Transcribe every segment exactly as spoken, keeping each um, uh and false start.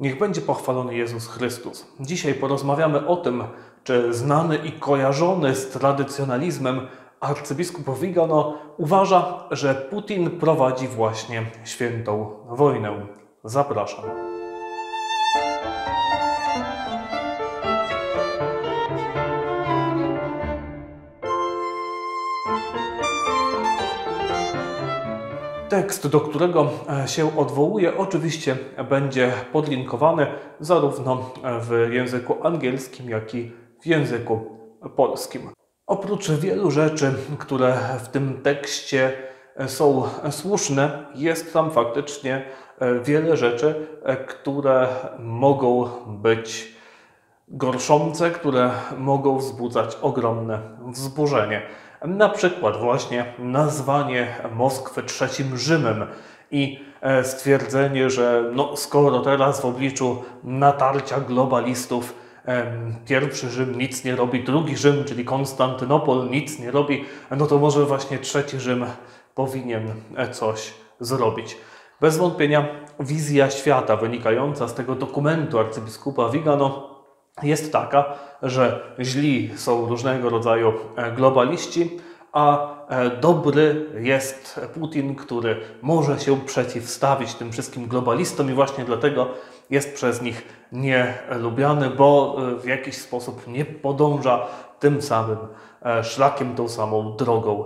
Niech będzie pochwalony Jezus Chrystus. Dzisiaj porozmawiamy o tym, czy znany i kojarzony z tradycjonalizmem arcybiskup Vigano uważa, że Putin prowadzi właśnie świętą wojnę. Zapraszam. Tekst, do którego się odwołuję, oczywiście będzie podlinkowany zarówno w języku angielskim, jak i w języku polskim. Oprócz wielu rzeczy, które w tym tekście są słuszne, jest tam faktycznie wiele rzeczy, które mogą być gorszące, które mogą wzbudzać ogromne wzburzenie. Na przykład właśnie nazwanie Moskwy trzecim Rzymem i stwierdzenie, że no, skoro teraz w obliczu natarcia globalistów pierwszy Rzym nic nie robi, drugi Rzym, czyli Konstantynopol, nic nie robi, no to może właśnie trzeci Rzym powinien coś zrobić. Bez wątpienia wizja świata wynikająca z tego dokumentu arcybiskupa Vigano jest taka, że źli są różnego rodzaju globaliści, a dobry jest Putin, który może się przeciwstawić tym wszystkim globalistom i właśnie dlatego jest przez nich nielubiany, bo w jakiś sposób nie podąża tym samym szlakiem, tą samą drogą.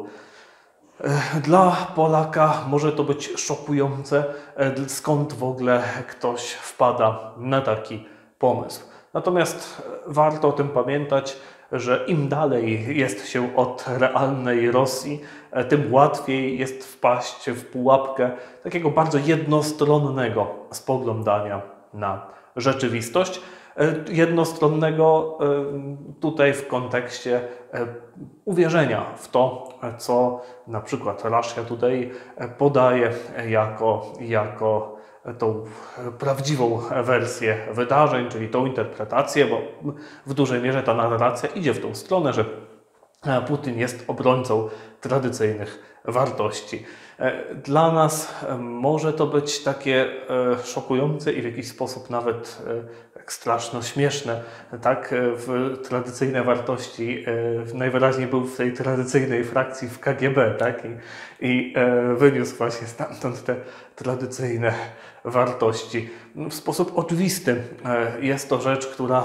Dla Polaka może to być szokujące, skąd w ogóle ktoś wpada na taki pomysł. Natomiast warto o tym pamiętać, że im dalej jest się od realnej Rosji, tym łatwiej jest wpaść w pułapkę takiego bardzo jednostronnego spoglądania na rzeczywistość. Jednostronnego tutaj w kontekście uwierzenia w to, co na przykład Russia Today podaje jako, jako tą prawdziwą wersję wydarzeń, czyli tą interpretację, bo w dużej mierze ta narracja idzie w tą stronę, że Putin jest obrońcą tradycyjnych wartości. Dla nas może to być takie szokujące i w jakiś sposób nawet tak straszno śmieszne. Tak, w tradycyjne wartości najwyraźniej był w tej tradycyjnej frakcji w K G B, tak? I, i wyniósł właśnie stamtąd te tradycyjne wartości. W sposób oczywisty jest to rzecz, która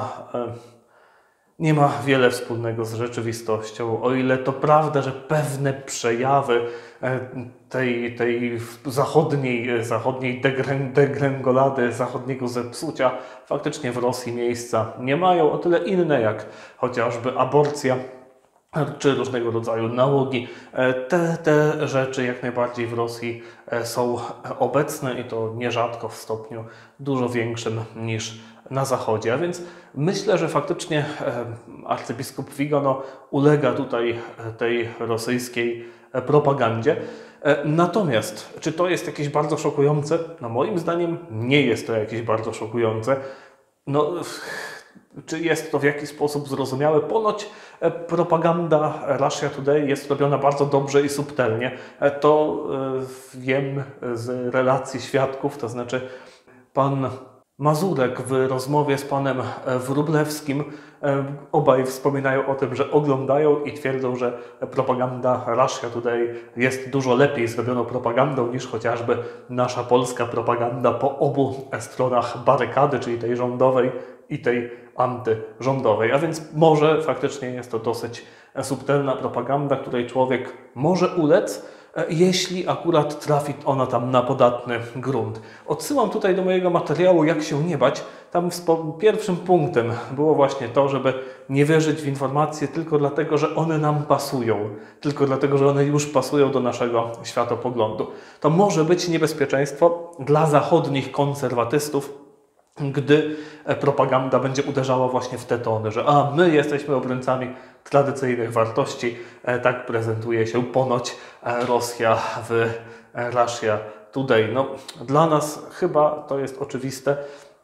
nie ma wiele wspólnego z rzeczywistością. O ile to prawda, że pewne przejawy tej, tej zachodniej, zachodniej degrengolady, zachodniego zepsucia faktycznie w Rosji miejsca nie mają, o tyle inne jak chociażby aborcja czy różnego rodzaju nałogi. Te, te rzeczy jak najbardziej w Rosji są obecne i to nierzadko w stopniu dużo większym niż na Zachodzie. A więc myślę, że faktycznie arcybiskup Vigano ulega tutaj tej rosyjskiej propagandzie. Natomiast czy to jest jakieś bardzo szokujące? No moim zdaniem nie jest to jakieś bardzo szokujące. No, czy jest to w jakiś sposób zrozumiałe? Ponoć propaganda Russia Today jest robiona bardzo dobrze i subtelnie. To wiem z relacji świadków, to znaczy pan Mazurek w rozmowie z panem Wróblewskim obaj wspominają o tym, że oglądają i twierdzą, że propaganda Russia Today jest dużo lepiej zrobioną propagandą niż chociażby nasza polska propaganda po obu stronach barykady, czyli tej rządowej i tej antyrządowej. A więc może faktycznie jest to dosyć subtelna propaganda, której człowiek może ulec, jeśli akurat trafi ona tam na podatny grunt. Odsyłam tutaj do mojego materiału Jak się nie bać. Tam pierwszym punktem było właśnie to, żeby nie wierzyć w informacje tylko dlatego, że one nam pasują, tylko dlatego, że one już pasują do naszego światopoglądu. To może być niebezpieczeństwo dla zachodnich konserwatystów, gdy propaganda będzie uderzała właśnie w te tony, że a my jesteśmy obrońcami tradycyjnych wartości, tak prezentuje się ponoć Rosja w Russia Today. No, dla nas chyba to jest oczywiste,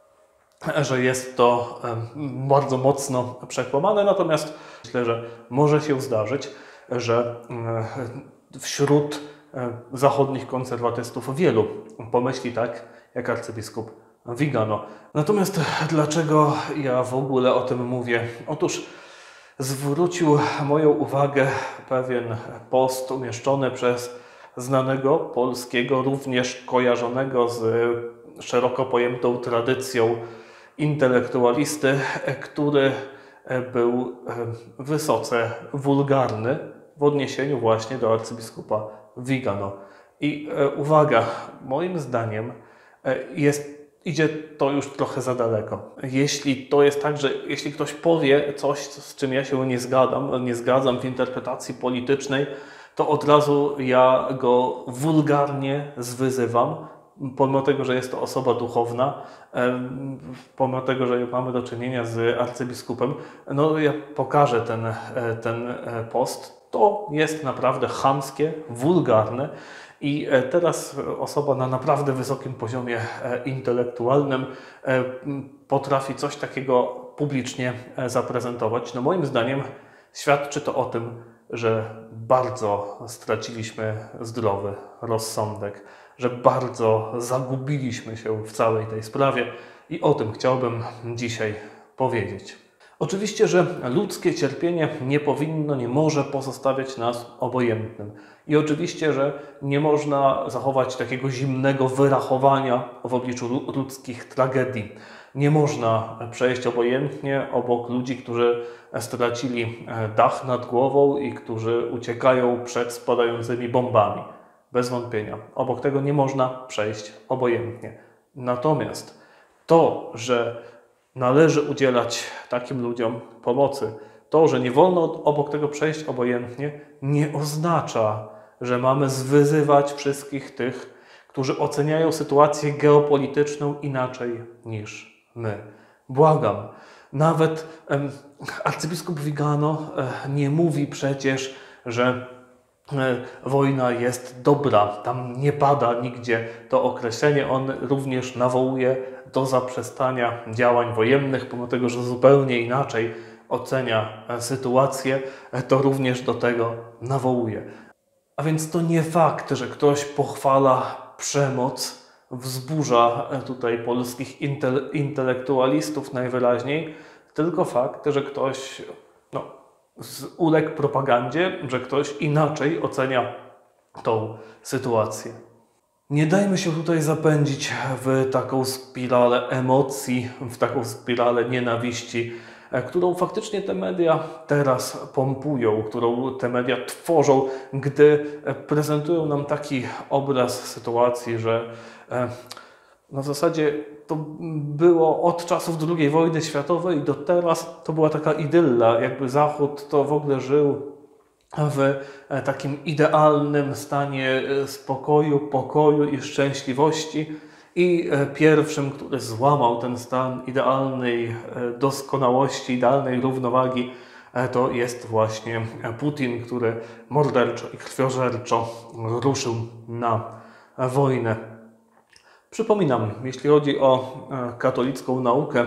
że jest to bardzo mocno przekłamane, natomiast myślę, że może się zdarzyć, że wśród zachodnich konserwatystów wielu pomyśli tak, jak arcybiskup Vigano. Natomiast dlaczego ja w ogóle o tym mówię? Otóż zwrócił moją uwagę pewien post umieszczony przez znanego polskiego, również kojarzonego z szeroko pojętą tradycją intelektualisty, który był wysoce wulgarny w odniesieniu właśnie do arcybiskupa Vigano. I uwaga, moim zdaniem jest, idzie to już trochę za daleko. Jeśli to jest tak, że jeśli ktoś powie coś, z czym ja się nie zgadzam, nie zgadzam w interpretacji politycznej, to od razu ja go wulgarnie zwyzywam, pomimo tego, że jest to osoba duchowna, pomimo tego, że mamy do czynienia z arcybiskupem. No ja pokażę ten, ten post. To jest naprawdę chamskie, wulgarne. I teraz osoba na naprawdę wysokim poziomie intelektualnym potrafi coś takiego publicznie zaprezentować. No moim zdaniem świadczy to o tym, że bardzo straciliśmy zdrowy rozsądek, że bardzo zagubiliśmy się w całej tej sprawie i o tym chciałbym dzisiaj powiedzieć. Oczywiście, że ludzkie cierpienie nie powinno, nie może pozostawiać nas obojętnym. I oczywiście, że nie można zachować takiego zimnego wyrachowania w obliczu ludzkich tragedii. Nie można przejść obojętnie obok ludzi, którzy stracili dach nad głową i którzy uciekają przed spadającymi bombami. Bez wątpienia. Obok tego nie można przejść obojętnie. Natomiast to, że należy udzielać takim ludziom pomocy, to, że nie wolno obok tego przejść obojętnie, nie oznacza, że mamy zwyzywać wszystkich tych, którzy oceniają sytuację geopolityczną inaczej niż my. Błagam, nawet em, arcybiskup Vigano e, nie mówi przecież, że e, wojna jest dobra. Tam nie pada nigdzie to określenie. On również nawołuje do zaprzestania działań wojennych, pomimo tego, że zupełnie inaczej ocenia sytuację, to również do tego nawołuje. A więc to nie fakt, że ktoś pochwala przemoc, wzburza tutaj polskich intele intelektualistów najwyraźniej, tylko fakt, że ktoś no, uległ propagandzie, że ktoś inaczej ocenia tą sytuację. Nie dajmy się tutaj zapędzić w taką spiralę emocji, w taką spiralę nienawiści, którą faktycznie te media teraz pompują, którą te media tworzą, gdy prezentują nam taki obraz sytuacji, że no w zasadzie to było od czasów drugiej wojny światowej do teraz to była taka idylla, jakby Zachód to w ogóle żył w takim idealnym stanie spokoju, pokoju i szczęśliwości. I pierwszym, który złamał ten stan idealnej doskonałości, idealnej równowagi, to jest właśnie Putin, który morderczo i krwiożerczo ruszył na wojnę. Przypominam, jeśli chodzi o katolicką naukę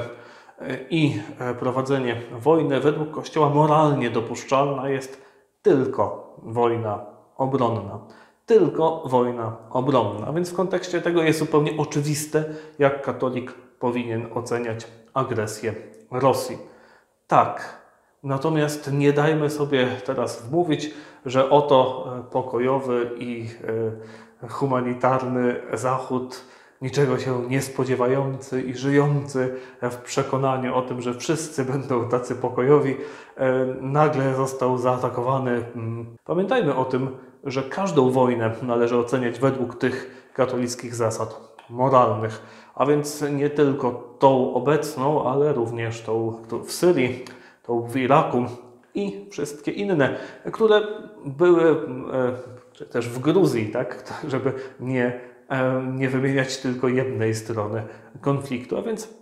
i prowadzenie wojny, według Kościoła moralnie dopuszczalna jest tylko wojna obronna. Tylko wojna obronna. A więc w kontekście tego jest zupełnie oczywiste, jak katolik powinien oceniać agresję Rosji. Tak, natomiast nie dajmy sobie teraz wmówić, że oto pokojowy i humanitarny Zachód, niczego się nie spodziewający i żyjący w przekonaniu o tym, że wszyscy będą tacy pokojowi, nagle został zaatakowany. Pamiętajmy o tym, że każdą wojnę należy oceniać według tych katolickich zasad moralnych, a więc nie tylko tą obecną, ale również tą w Syrii, tą w Iraku i wszystkie inne, które były, czy też w Gruzji, tak, żeby nie, nie wymieniać tylko jednej strony konfliktu, a więc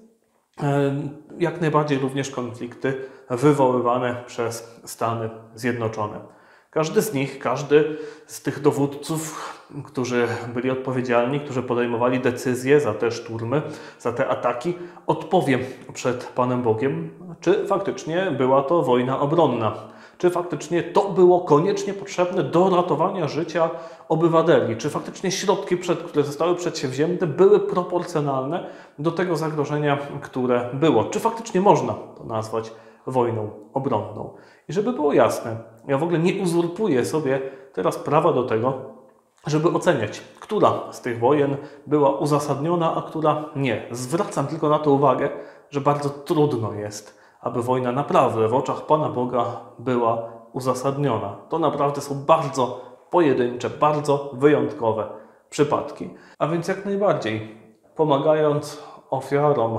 jak najbardziej również konflikty wywoływane przez Stany Zjednoczone. Każdy z nich, każdy z tych dowódców, którzy byli odpowiedzialni, którzy podejmowali decyzje za te szturmy, za te ataki, odpowie przed Panem Bogiem, czy faktycznie była to wojna obronna. czy faktycznie to było koniecznie potrzebne do ratowania życia obywateli, czy faktycznie środki, które zostały przedsięwzięte, były proporcjonalne do tego zagrożenia, które było. Czy faktycznie można to nazwać wojną obronną. I żeby było jasne, ja w ogóle nie uzurpuję sobie teraz prawa do tego, żeby oceniać, która z tych wojen była uzasadniona, a która nie. Zwracam tylko na to uwagę, że bardzo trudno jest, aby wojna naprawdę w oczach Pana Boga była uzasadniona. To naprawdę są bardzo pojedyncze, bardzo wyjątkowe przypadki. A więc jak najbardziej, pomagając ofiarom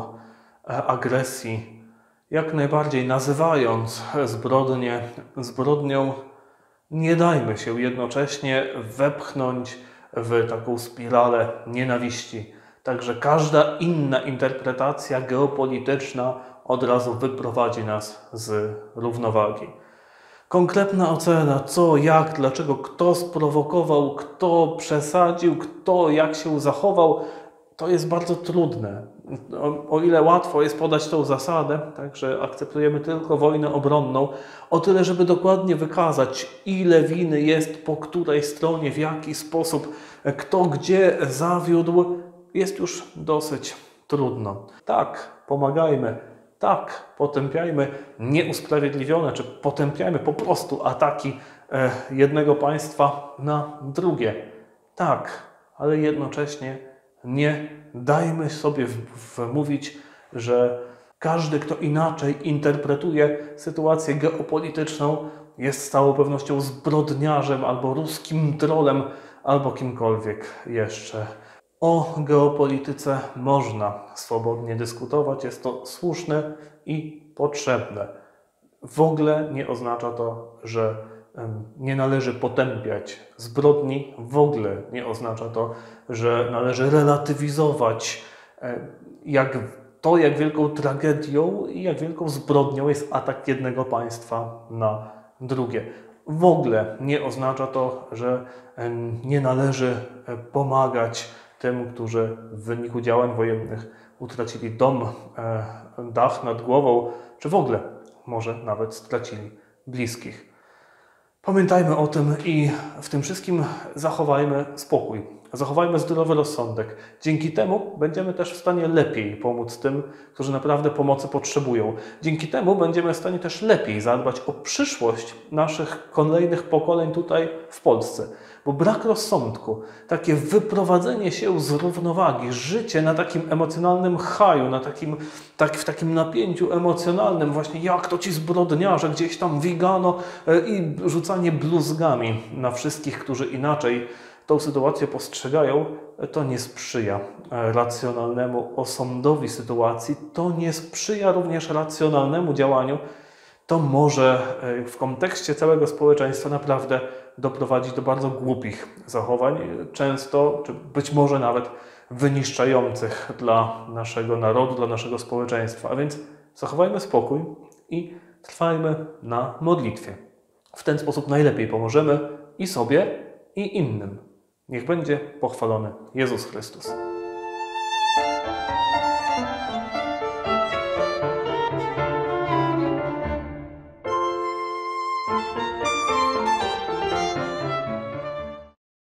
agresji, jak najbardziej nazywając zbrodnię zbrodnią, nie dajmy się jednocześnie wepchnąć w taką spiralę nienawiści. Także każda inna interpretacja geopolityczna od razu wyprowadzi nas z równowagi. Konkretna ocena, co, jak, dlaczego, kto sprowokował, kto przesadził, kto jak się zachował, to jest bardzo trudne. O, o ile łatwo jest podać tą zasadę, także akceptujemy tylko wojnę obronną, o tyle, żeby dokładnie wykazać, ile winy jest po której stronie, w jaki sposób, kto gdzie zawiódł, jest już dosyć trudno. Tak, pomagajmy, tak, potępiajmy nieusprawiedliwione, czy potępiajmy po prostu ataki jednego państwa na drugie. Tak, ale jednocześnie nie dajmy sobie wmówić, że każdy, kto inaczej interpretuje sytuację geopolityczną, jest z całą pewnością zbrodniarzem albo ruskim trolem, albo kimkolwiek jeszcze. O geopolityce można swobodnie dyskutować, jest to słuszne i potrzebne. W ogóle nie oznacza to, że nie należy potępiać zbrodni, w ogóle nie oznacza to, że należy relatywizować jak to, jak wielką tragedią i jak wielką zbrodnią jest atak jednego państwa na drugie. W ogóle nie oznacza to, że nie należy pomagać tym, którzy w wyniku działań wojennych utracili dom, dach nad głową, czy w ogóle może nawet stracili bliskich. Pamiętajmy o tym i w tym wszystkim zachowajmy spokój, zachowajmy zdrowy rozsądek. Dzięki temu będziemy też w stanie lepiej pomóc tym, którzy naprawdę pomocy potrzebują. Dzięki temu będziemy w stanie też lepiej zadbać o przyszłość naszych kolejnych pokoleń tutaj w Polsce. Bo brak rozsądku, takie wyprowadzenie się z równowagi, życie na takim emocjonalnym haju, na takim, tak, w takim napięciu emocjonalnym, właśnie jak to ci zbrodniarze gdzieś tam wigano i rzucanie bluzgami na wszystkich, którzy inaczej tą sytuację postrzegają, to nie sprzyja racjonalnemu osądowi sytuacji, to nie sprzyja również racjonalnemu działaniu. To może w kontekście całego społeczeństwa naprawdę doprowadzić do bardzo głupich zachowań, często, czy być może nawet wyniszczających dla naszego narodu, dla naszego społeczeństwa. A więc zachowajmy spokój i trwajmy na modlitwie. W ten sposób najlepiej pomożemy i sobie, i innym. Niech będzie pochwalony Jezus Chrystus.